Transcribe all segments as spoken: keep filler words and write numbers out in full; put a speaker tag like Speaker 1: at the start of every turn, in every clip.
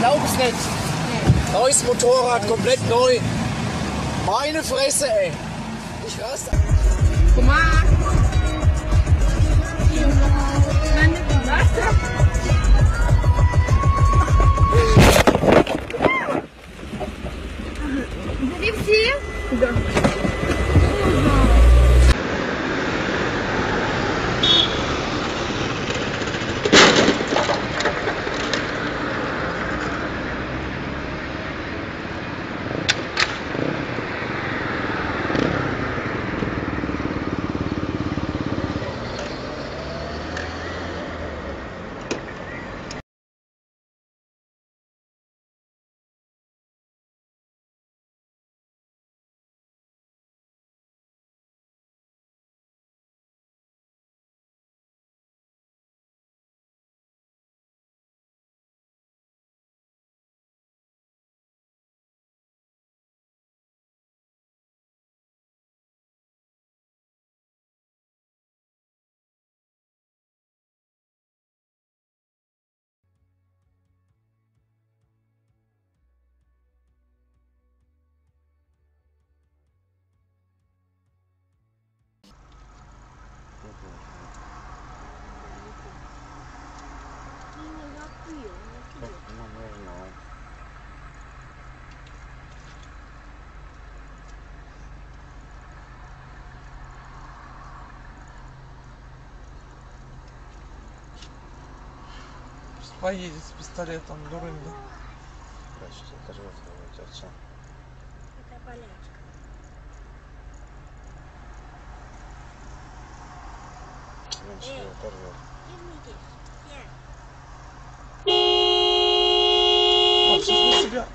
Speaker 1: glaub's nicht. Neues Motorrad, komplett neu. Meine Fresse, ey. Ich raste.
Speaker 2: Guck mal. Вы все? Да.
Speaker 3: Поедет с пистолетом, дурында.
Speaker 1: Почти, это живот отца.
Speaker 2: Это болячка.
Speaker 1: Эй, оторвет.
Speaker 3: Пап, сейчас на себя.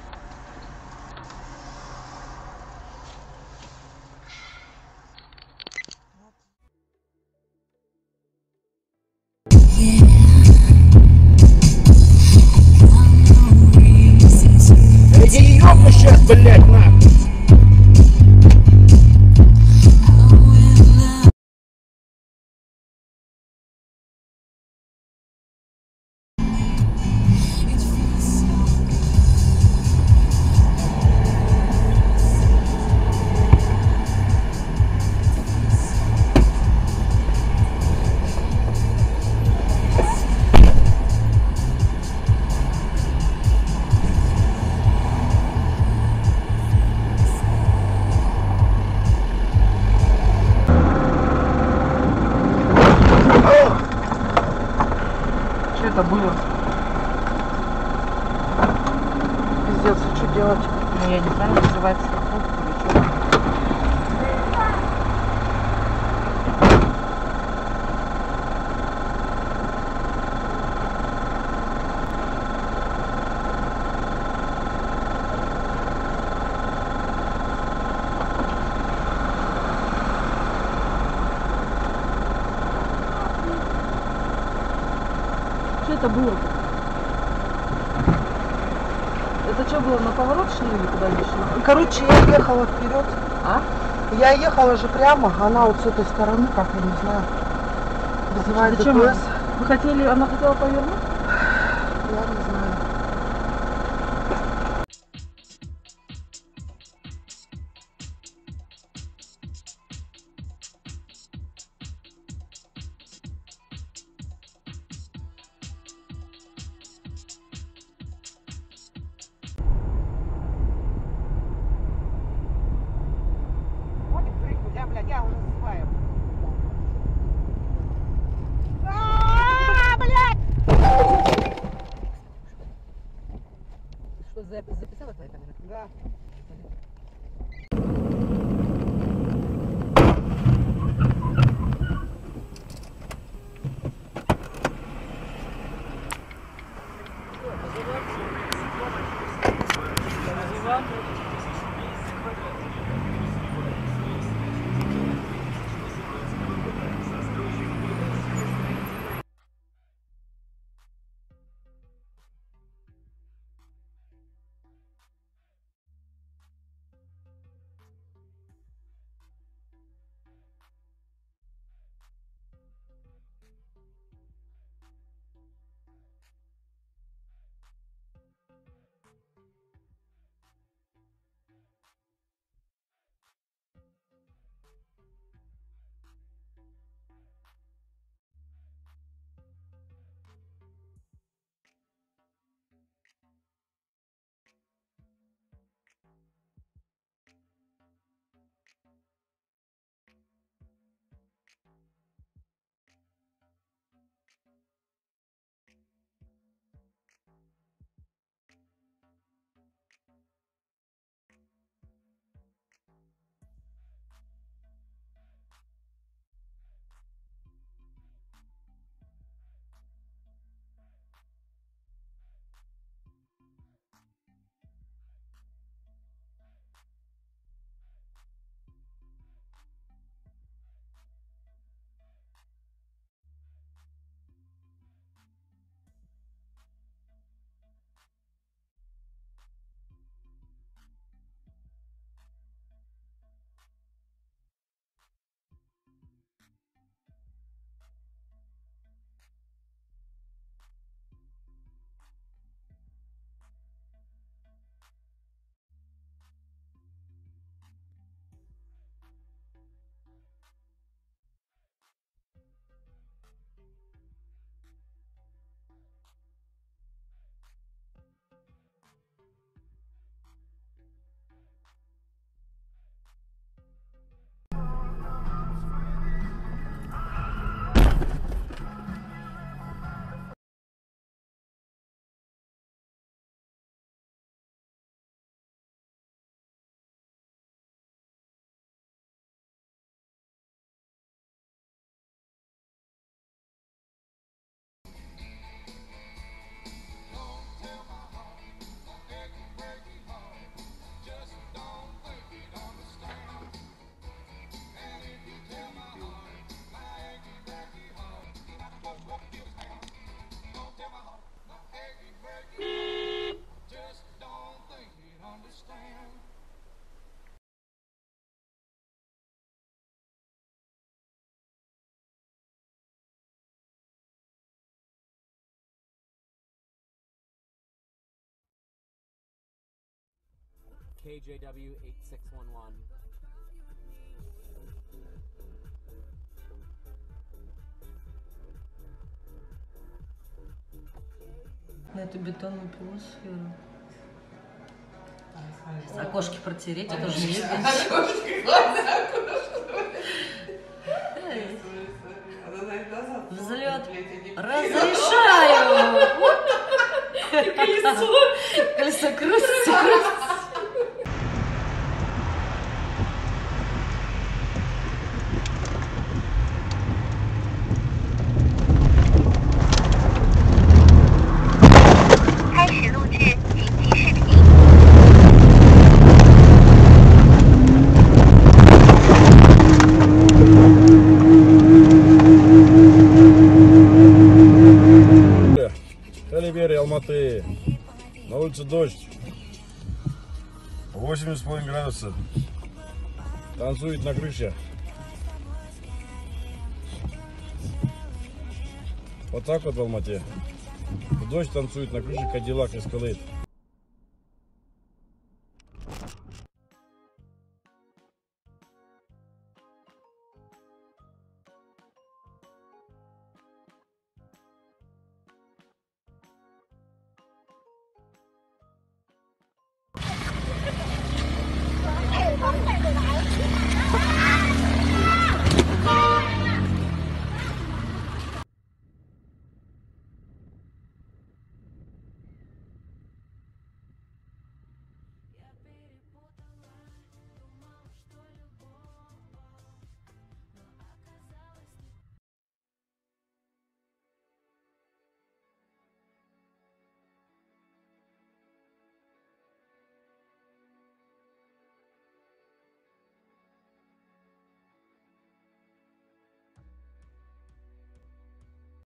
Speaker 1: Иди ёбну сейчас, блядь, на!
Speaker 3: Это было. Пиздец, что делать? Ну я не знаю, называется страховка или что. Что это было-то? Это что было, на поворот шли или куда не шли?
Speaker 4: Короче, я ехала вперед.
Speaker 3: А?
Speaker 4: Я ехала же прямо, она вот с этой стороны, как я не знаю, вызывает
Speaker 3: Зачем?
Speaker 4: ДПС.
Speaker 3: Вы хотели, она хотела повернуть?
Speaker 4: Я не знаю. Я, блядь, я уже засыпаю. А, блядь! Что, записала твоя камера? Да.
Speaker 5: K J W eight six one one.
Speaker 3: На эту бетонную полусферу. Окошки протереть, это же не Взлет. Разрешаю! Колесо! Колесо крутится, крутится.
Speaker 6: Калибери, Алматы. На улице дождь. восемьдесят с половиной градусов. Танцует на крыше. Вот так вот в Алмате. Дождь танцует на крыше, Кадиллак Эскалейд.